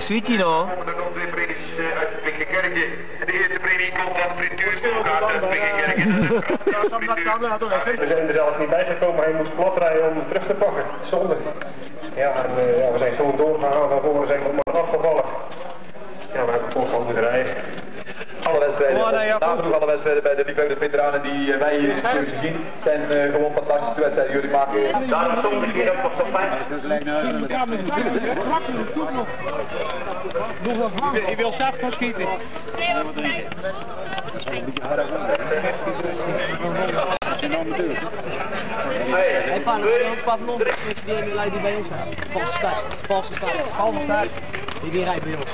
Sweetie no. Er komen twee premies uit het Pinkenkerkje. En de eerste premie komt van Frituurkoek uit het Pinkenkerkje. We zijn er zelf niet bij gekomen, hij moest plat rijden om terug te pakken. Zonde. Ja, en we zijn gewoon doorgegaan, van voren zijn we maar afgevallen. Ja, we hebben constant moeten rijden. Alle wedstrijden, nagenoeg alle wedstrijden bij de Liefhebber veteranen die wij hier in de series zien, zijn gewoon fantastische wedstrijden. Jullie maken Daarom soms keer ook nog zo fijn. Ik wil zelf gaan schieten. Hey, Pavlov, die leidt bij ons aan. Valse start. Die rijdt bij ons.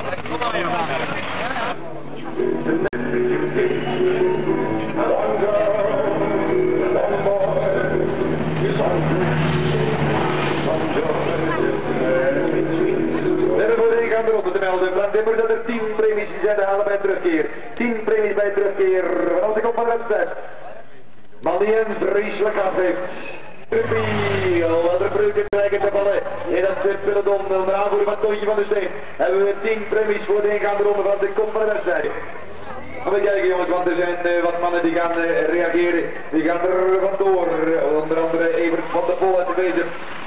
Te melden. Frank Dimmers dat er 10 premies zijn te halen bij terugkeer. 10 premies bij terugkeer vanaf de kop van de wedstrijd. Man die een vreselijk af heeft. Wat er breuken krijgen te vallen in het peloton onder aanvoering van Toontje van der Steen. Hebben we 10 premies voor de ingaande ronde van de kop van de wedstrijd. Gaan we kijken jongens, want er zijn wat mannen die gaan reageren. Die gaan er vandoor. Onder andere Evert van der Pol uit de Wezen.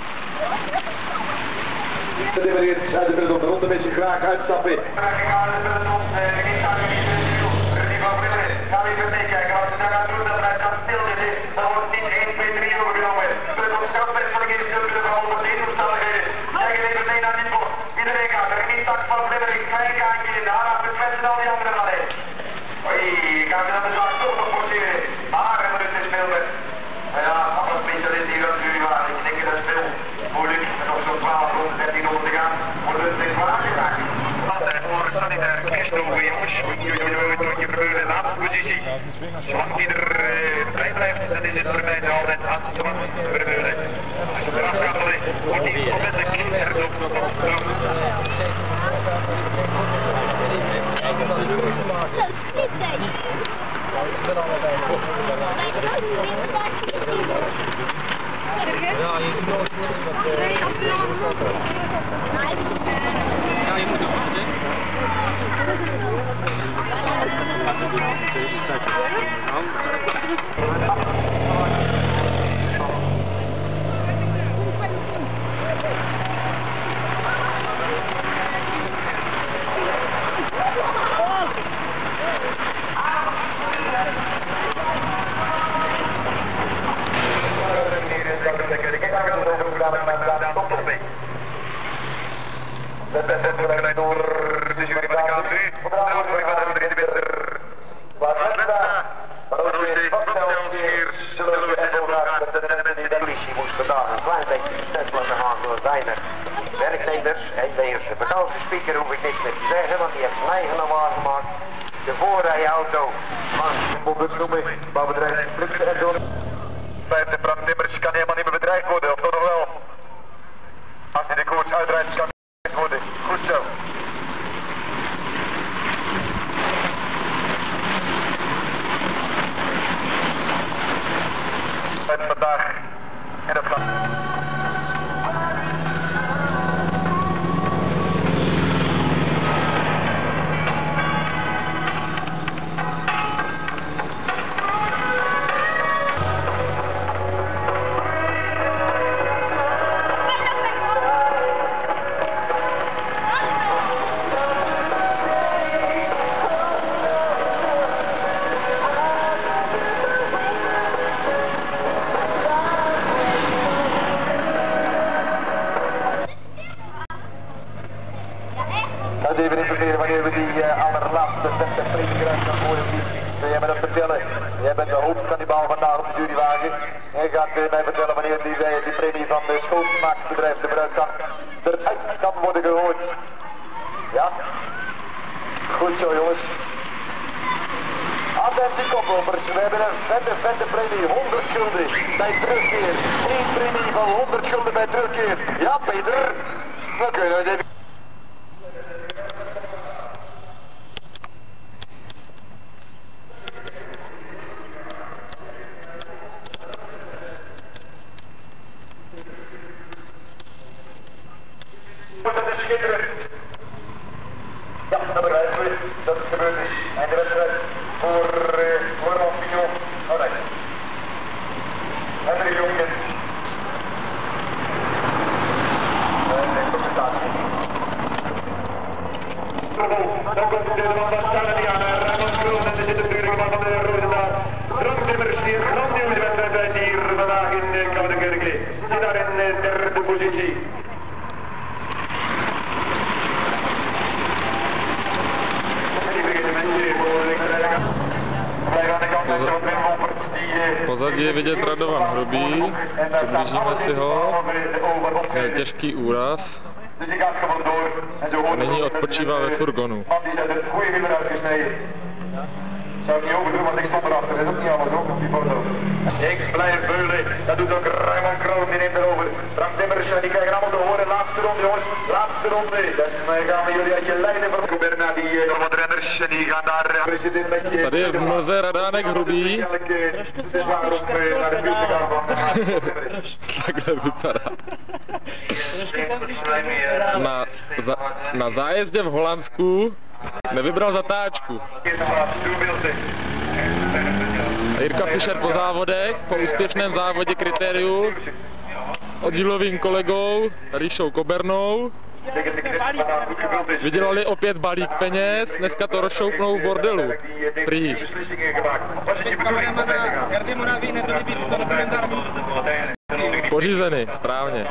De Dimmereert uit de peloton, de ronde mensen graag uitstappen. Ik ga de peloton, ik ga nu niet Rudy van Brillen. Ga even meekijken, als ze dat gaan doen, dan blijft dat stilzitten. Dan wordt niet 1, 2, 3 overgenomen. De peloton zelf best van de eerste kunnen vooral onder deze omstandigheden. Kijk even mee naar die bord. Iedereen gaat er in tak van Brillen, een klein gaatje in. Daarna bekletsen al die andere mannen. Oei, gaan ze dan de zaak toch nog forceren. Maar een minuut is veel met. Ja, alle specialisten hier aan de jury waren. Ik denk dat is veel moeilijk. En nog zo'n 12 ronden, 13 ronden te gaan. Wordt het in vraag geraakt. Voor sanitair Christoven jongens. Je verbeurt in de laatste positie. Zolang die er bij blijft, dan is het voor mij altijd aan te verbeuren. Als het eraf gaat, wordt die onmiddellijk erop tot ons droom. Zo, sliep hij. Ja, je moet ook. Ja, je moet ook wachten. Het beste geleid door de jury van de KMU. De aanvoering van de derde winter. Waar is het daar? Zullen we het overgaan? Dat zijn de mensen die de politie moest vandaag een klein beetje stem laten gaan door weinig werknemers. En deze vakantiespiker hoef ik niks meer te zeggen, want die heeft zijn eigen naam gemaakt. De voorrijauto van Bobbers noemen, waar bedrijf Flipsen en door. Vijfde Frank Dimmers kan helemaal niet meer bedreigd worden, of toch nog wel? Als hij de koers uitrijdt, kan hij bedreigd worden. Goed zo. Het vandaag en op vlak. Even informeren wanneer we die allerlaatste beste premie krijgen gaan gooien. Jij me dat vertellen? Jij bent de hoofdkannibaal vandaag op de jurywagen. Jij gaat mij vertellen wanneer die premie van de schoonmaakbedrijf De Bruidgang eruit kan worden gegooid. Ja? Goed zo jongens. Attentie koplopers, we hebben een vette premie, 100 gulden bij terugkeer. 1 premie van 100 gulden bij terugkeer. Ja Peter, we kunnen het even... Dat is schitterend. Koppel. Dan komt de man van Sanadian, Ramon Kroon. En er zit natuurlijk de man van de Roosendaal. Drangtimmers, die een grandioze wedstrijd hier vandaag in Koudekerke. Zit daar in derde positie. Pozadí je vidět Radovan Hrubý, přiblížíme si ho, měl těžký úraz a nyní odpočívá ve furgonu. Zou ik niet overdoen, want ik stond erachter. Dat is ook niet allemaal zo op die foto. Ik blijf beulen. Dat doet ook Raymond Kroon, die neemt erover. Frank Timmers, die krijgen allemaal te horen. Laatste ronde, jongens. Laatste ronde. Dan gaan we jullie uit je lijnen van Koberna, die nog wat renners. En die gaan daar... Tady je v mlze Radánek Hrubý. Takhle vypadá. Na zájezdě v Holandsku nevybral zatáčku. Jirka Fischer po závodech, po úspěšném závodě kritériu s oddílovým kolegou Ríšou Kobernou vydělali opět balík peněz, dneska to rozšoupnou v bordelu. Prý. Pořízeny, správně.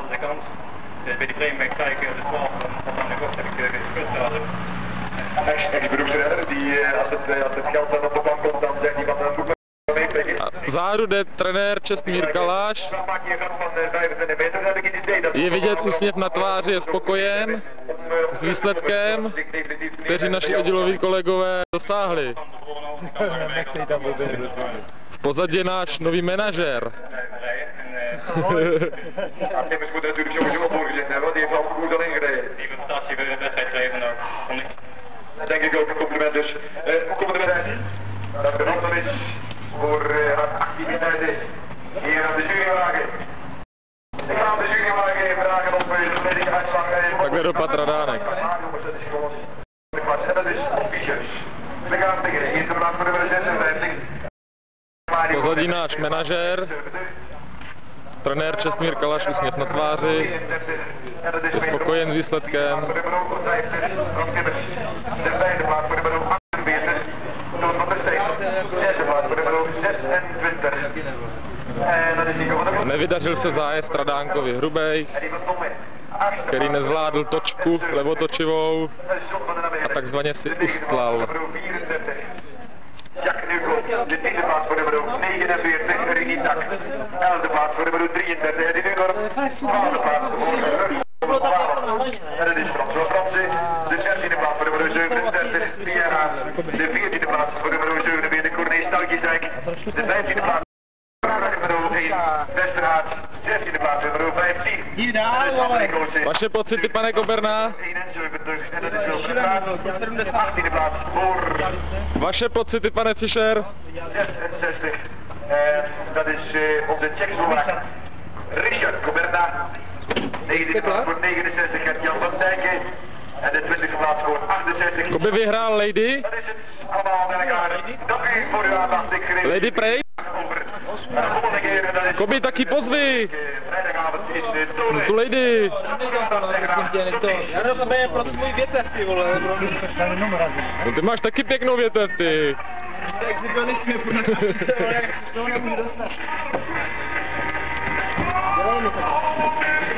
Ex-beroepsrenner, die als het geld dan op de bank komt, dan zegt hij van dan moet ik meepikken. Vzadu jde trenér Čestmír Kaláš. Je vidět úsměv na tváři, je spokojen s výsledkem, kteří naši oddíloví kolegové dosáhli. V pozadí je náš nový manažer. Timmers moet natuurlijk sowieso op voorgezet hebben, want die heeft al goed al ingereden. Denk ik ook een compliment dus. Compliment dat de ander is voor activiteiten hier aan de jurywagen. Ik ga aan de jurywagen vragen op de tweede uitslag. Takhle dopadl Radánek. En dat is officieus. We gaan beginnen. Eerste plaats voor de 56. V pozadí náš manažer, trenér Čestmír Kaláš, úsměv na tváři, je spokojen s výsledkem. Nevydařil se zájezd Radánkovi Hrubej, který nezvládl točku levotočivou a takzvaně si ustlal. Jack Nuko, de tiende plaats voor nummer 49, Rini Tak. 11e plaats voor nummer 33, Eddie Nugorp. 12e plaats voor nummer 12. En dat is François Fransen. De 13e plaats voor nummer 37, Pierre Haas. De 14e plaats voor nummer 47, Corné Stalkjesdijk. De 15e plaats voor nummer 1, Westerhaat. 16e plaats voor nummer 15. Vaše pocity, pane Koberna? 71, en dat is Wilfred Raas. 18e plaats voor... Vaše pocity, pane Fischer? 66. En dat is onze Tsjechoslowaak Richard Koberna. 19e plaats voor 69 gaat Jan van Dijken. En de 20e plaats voor 68. Kobe vyhrál Lady. Dat is het allemaal bij elkaar. Dank u voor uw aandacht. Ik geef Lady Prey. volgende keer. En dat is Kobe, taky pozvi. vrijdagavond in de Toren. Tu Lady. Já to je pro tvůj větev, ty vole, bro. No ty máš taky pěknou větev, ty. Jste exhibionisti mě furt natáčíte, ale jak se z toho nemůžu dostat. Dělej mi to prostě.